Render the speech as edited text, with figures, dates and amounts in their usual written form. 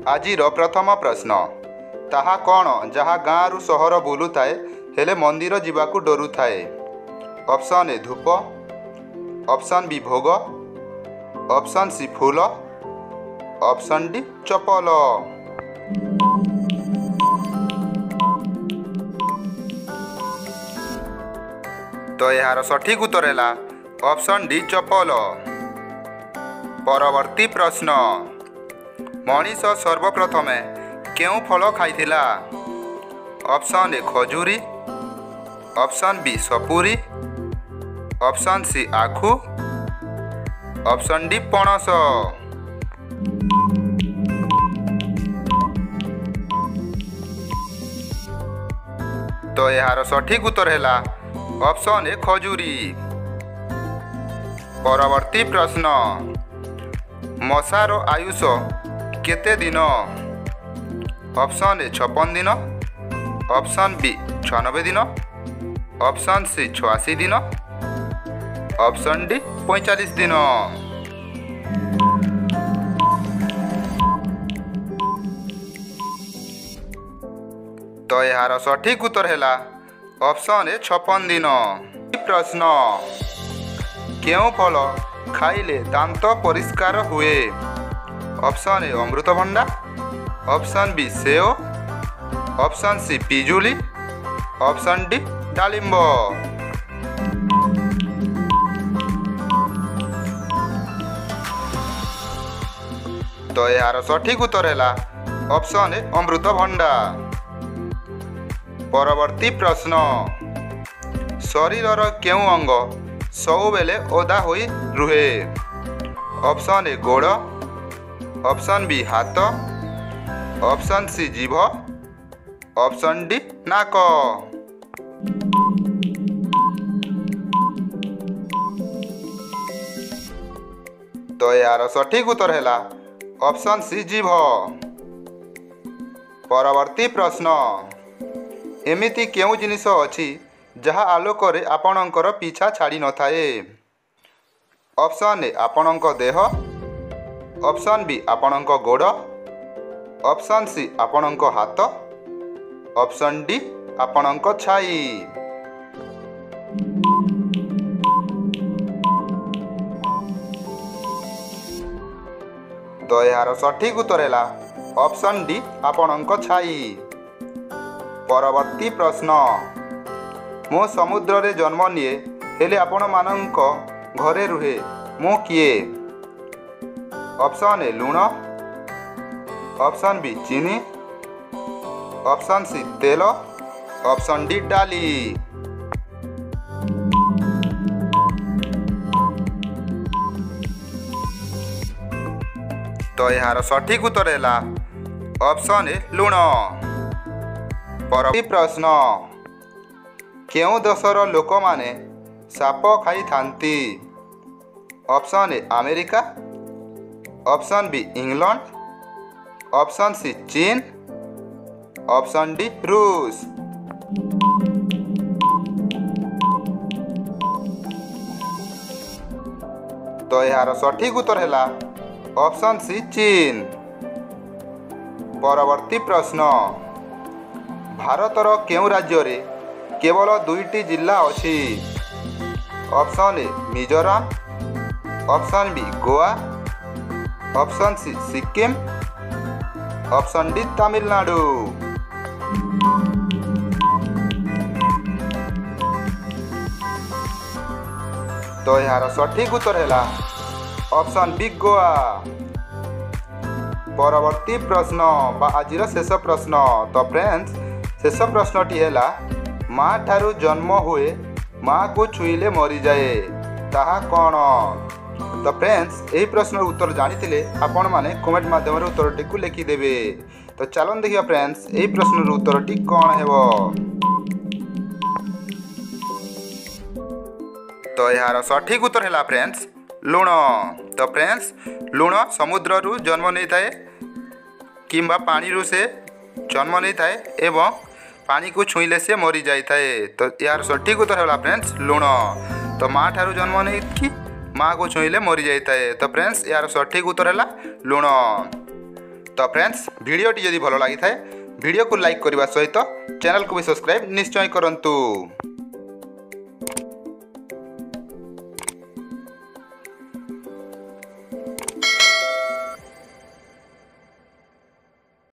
ଆଜିର ପ୍ରଥମ ପ୍ରଶ୍ନ, ତାହା କ'ଣ ଯାହା ଗାଁରୁ ସହର ବୁଲୁଥାଏ ହେଲେ ମନ୍ଦିର ଯିବାକୁ ଡରୁଥାଏ? ଅପସନ୍ ଏ ଧୂପ, ଅପସନ୍ ବି ଭୋଗ, ଅପସନ୍ ସି ଫୁଲ, ଅପସନ୍ ଡି ଚପଲ। ତ ଏହାର ସଠିକ୍ ଉତ୍ତର ହେଲା ଅପସନ୍ ଡି ଚପଲ। ପରବର୍ତ୍ତୀ ପ୍ରଶ୍ନ, ମଣିଷ ସର୍ବପ୍ରଥମେ କେଉଁ ଫଳ ଖାଇଥିଲା? ଅପସନ୍ ଏ ଖଜୁରୀ, ଅପସନ୍ ବି ସପୁରୀ, ଅପସନ୍ ସି ଆଖୁ, ଅପସନ୍ ଡି ପଣସ। ତ ଏହାର ସଠିକ୍ ଉତ୍ତର ହେଲା ଅପସନ୍ ଏ ଖଜୁରୀ। ପରବର୍ତ୍ତୀ ପ୍ରଶ୍ନ, ମଶାର ଆୟୁଷ କେତେ ଦିନ? ଅପସନ୍ ଏ 56 ଦିନ, ଅପସନ୍ ବି 96 ଦିନ, ଅପସନ୍ ସି 86 ଦିନ, ଅପସନ୍ ଡି 45 ଦିନ। ତ ଏହାର ସଠିକ୍ ଉତ୍ତର ହେଲା ଅପସନ୍ ଏ 56 ଦିନ। ପ୍ରଶ୍ନ, କେଉଁ ଫଳ ଖାଇଲେ ଦାନ୍ତ ପରିଷ୍କାର ହୁଏ? ଅପସନ୍ ଏ ଅମୃତଭଣ୍ଡା, ଅପସନ୍ ବି ସେଓ, ଅପସନ୍ ସି ପିଜୁଳି, ଅପସନ୍ ଡି ଡାଳିମ୍ବ। ତ ଏହାର ସଠିକ୍ ଉତ୍ତର ହେଲା ଅପସନ୍ ଏ ଅମୃତଭଣ୍ଡା। ପରବର୍ତ୍ତୀ ପ୍ରଶ୍ନ, ଶରୀରର କେଉଁ ଅଙ୍ଗ ସବୁବେଳେ ଓଦା ହୋଇ ରୁହେ? ଅପସନ୍ ଏ ଗୋଡ଼, ଅପସନ୍ ବି ହାତ, ଅପସନ୍ ସି ଜିଭ, ଅପସନ୍ ଡି ନାକ। ତ ଏହାର ସଠିକ୍ ଉତ୍ତର ହେଲା ଅପସନ୍ ସି ଜିଭ। ପରବର୍ତ୍ତୀ ପ୍ରଶ୍ନ, ଏମିତି କେଉଁ ଜିନିଷ ଅଛି ଯାହା ଆଲୋକରେ ଆପଣଙ୍କର ପିଛା ଛାଡ଼ି ନଥାଏ? ଅପସନ୍ ଏ ଆପଣଙ୍କ ଦେହ, ଅପସନ୍ ବି ଆପଣଙ୍କ ଗୋଡ଼, ଅପସନ୍ ସି ଆପଣଙ୍କ ହାତ, ଅପସନ୍ ଡି ଆପଣଙ୍କ ଛାଇ। ତ ଏହାର ସଠିକ୍ ଉତ୍ତର ହେଲା ଅପସନ୍ ଡି ଆପଣଙ୍କ ଛାଇ। ପରବର୍ତ୍ତୀ ପ୍ରଶ୍ନ, ମୁଁ ସମୁଦ୍ରରେ ଜନ୍ମ ନିଏ ହେଲେ ଆପଣମାନଙ୍କ ଘରେ ରୁହେ, ମୁଁ କିଏ? ଅପସନ୍ ଏ ଲୁଣ, ଅପସନ୍ ବି ଚିନି, ଅପସନ୍ ସି ତେଲ, ଅପସନ୍ ଡି ଡାଲି। ତ ଏହାର ସଠିକ୍ ଉତ୍ତର ହେଲା ଅପସନ୍ ଏ ଲୁଣ। ପରବର୍ତ୍ତୀ ପ୍ରଶ୍ନ, କେଉଁ ଦେଶର ଲୋକମାନେ ସାପ ଖାଇଥାନ୍ତି? Option A America, option B England, option C ଚୀନ, ଅପସନ୍ ଡି ରୁଷ। ତ ଏହାର ସଠିକ୍ ଉତ୍ତର ହେଲା ଅପସନ୍ ସି ଚୀନ। ପରବର୍ତ୍ତୀ ପ୍ରଶ୍ନ, ଭାରତର କେଉଁ ରାଜ୍ୟରେ କେବଳ 2ଟି ଜିଲ୍ଲା ଅଛି? Option A Mizoram, option B Goa, option C Sikkim, option D Tamil Nadu. ତ ଏହାର ସଠିକ୍ ଉତ୍ତର ହେଲା ଅପସନ୍ ବି ଗୋଆ। ପରବର୍ତ୍ତୀ ପ୍ରଶ୍ନ ବା ଆଜିର ଶେଷ ପ୍ରଶ୍ନ। ତ ଫ୍ରେଣ୍ଡସ୍, ଶେଷ ପ୍ରଶ୍ନଟି ହେଲା, ମା ଠାରୁ ଜନ୍ମ ହୁଏ ମାକୁ ଛୁଇଁଲେ ମରିଯାଏ, ତାହା କ'ଣ? ତ ଫ୍ରେଣ୍ଡସ୍, ଏହି ପ୍ରଶ୍ନର ଉତ୍ତର ଜାଣିଥିଲେ ଆପଣମାନେ କମେଣ୍ଟ ମାଧ୍ୟମରେ ଉତ୍ତରଟିକୁ ଲେଖିଦେବେ। ତ ଚାଲନ୍ତୁ ଦେଖିବା ଫ୍ରେଣ୍ଡସ୍, ଏହି ପ୍ରଶ୍ନର ଉତ୍ତରଟି କ'ଣ ହେବ? ତ ଏହାର ସଠିକ୍ ଉତ୍ତର ହେଲା ଫ୍ରେଣ୍ଡସ୍ ଲୁଣ। ତ ଫ୍ରେଣ୍ଡସ୍, ଲୁଣ ସମୁଦ୍ରରୁ ଜନ୍ମ ନେଇଥାଏ କିମ୍ବା ପାଣିରୁ ସେ ଜନ୍ମ ନେଇଥାଏ ଏବଂ ପାଣିକୁ ଛୁଇଁଲେ ସେ ମରିଯାଇଥାଏ। ତ ଏହାର ସଠିକ୍ ଉତ୍ତର ହେଲା ଫ୍ରେଣ୍ଡସ୍ ଲୁଣ। ତ ମା ଠାରୁ ଜନ୍ମ ନେଇକି ମାକୁ ଛୁଇଁଲେ ମରିଯାଇଥାଏ। ତ ଫ୍ରେଣ୍ଡସ୍, ଏହାର ସଠିକ୍ ଉତ୍ତର ହେଲା ଲୁଣ। तो फ्रेंड्स वीडियोटी जदि भल लगी थाए वीडियो को लाइक करने सहित चैनल को भी सब्सक्राइब निश्चय करंतु।